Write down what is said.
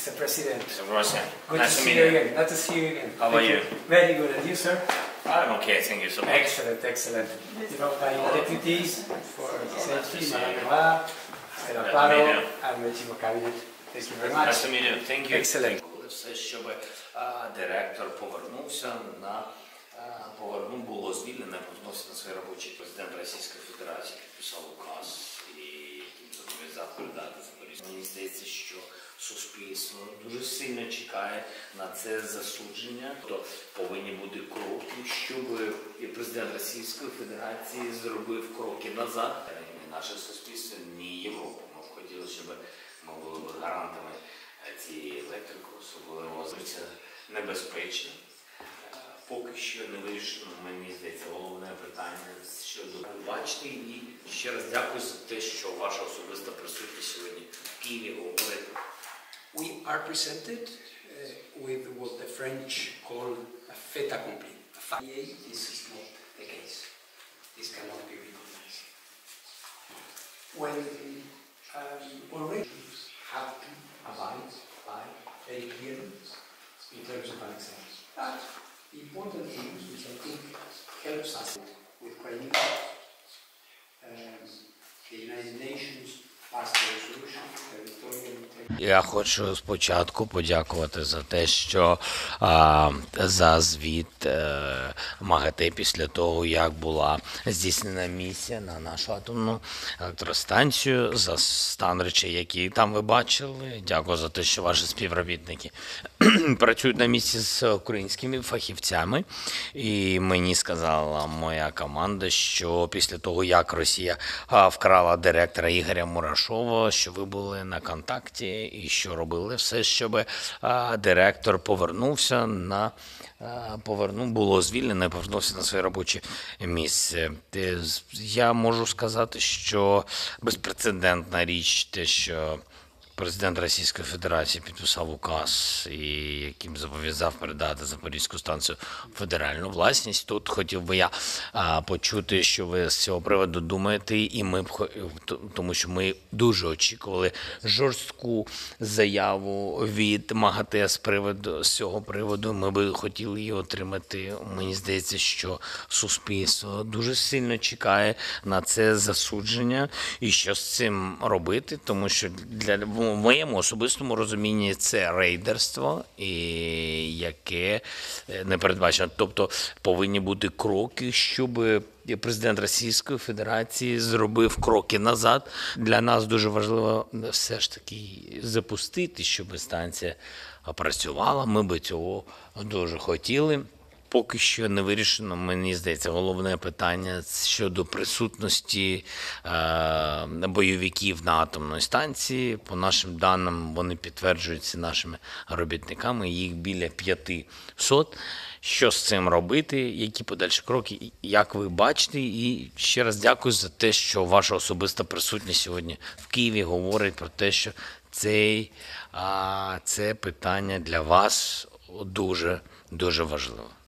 Mr. President. Mr. President, Good nice to to see meet you you. again. Not to see you again. How are you? Very good. And you, sir? I'm okay, thank you so much. Excellent, excellent. You know, my deputies for safety, Madame Noir, Stella Paro, and the chief of cabinet. Thank you very much. Nice to meet you. Thank you. Excellent. Все, щоб директор повернувся було звільнено, повернувся на своє робоче. Президент Російської Федерації підписав указ і зобов'язав передати Запорізьку. Мені здається, що суспільство дуже сильно чекає на це засудження. То повинні бути кроки, щоб і президент Російської Федерації зробив кроки назад. Ні наше суспільство, ні Європа. Ми б хотіли, щоб ми були гарантами цієї електрики, особливо це небезпечно. Поки що не вирішено, мені здається, головне питання щодо бачити. І ще раз дякую за те, що ваша особиста присутність сьогодні в Києві говорить. We are presented with what the French call a fait accompli. This is not the case. This cannot be recognized. When already have to abide by very clearly in terms of annexation. But important things which I think helps us with Crimea, the United Nations passed a resolution, territorial integrity. Я хочу спочатку подякувати за те, що за звіт МАГАТЕ після того, як була здійснена місія на нашу атомну електростанцію, за стан речей, які там ви бачили. Дякую за те, що ваші співробітники працюють на місці з українськими фахівцями. І мені сказала моя команда, що після того, як Росія вкрала директора Ігоря Мурашова, що ви були на контакті і що робили все, щоб директор повернувся було звільнено і повернувся на своє робоче місце. Я можу сказати, що безпрецедентна річ те, що президент Російської Федерації підписав указ, яким зобов'язав передати Запорізьку станцію в федеральну власність. Тут хотів би я почути, що ви з цього приводу думаєте, і ми тому що ми дуже очікували жорстку заяву від МАГАТЕ з цього приводу. Ми би хотіли її отримати. Мені здається, що суспільство дуже сильно чекає на це засудження і що з цим робити, тому що в моєму особистому розумінні це рейдерство, яке не передбачено. Тобто повинні бути кроки, щоб президент Російської Федерації зробив кроки назад. Для нас дуже важливо все ж таки запустити, щоб станція працювала. Ми би цього дуже хотіли. Поки що не вирішено, мені здається, головне питання щодо присутності бойовиків на атомній станції. По нашим даним, вони підтверджуються нашими робітниками, їх біля 500. Що з цим робити, які подальші кроки, як ви бачите. І ще раз дякую за те, що ваша особиста присутність сьогодні в Києві говорить про те, що це питання для вас дуже, дуже важливо.